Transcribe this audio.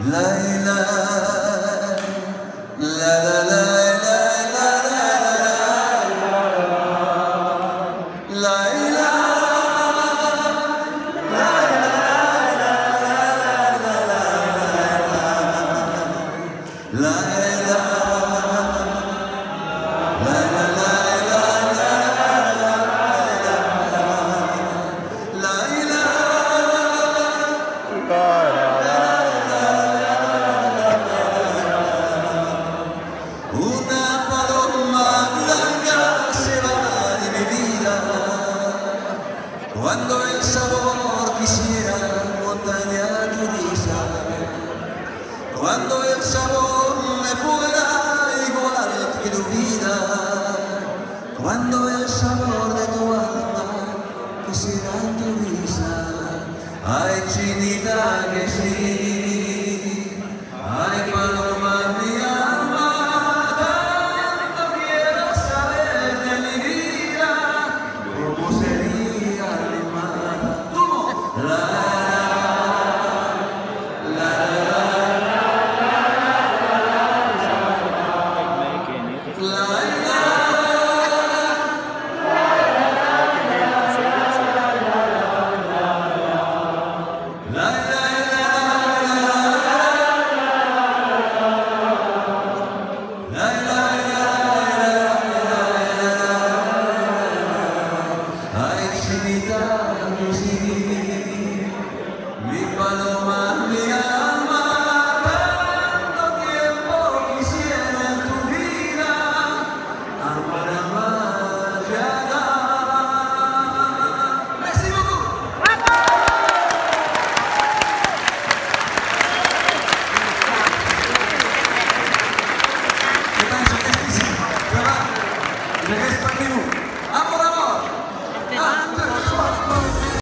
La la la la la una paloma blanca se va de mi vida cuando el sabor quisiera montaña turisa, cuando el sabor me fuera igual que tu vida, cuando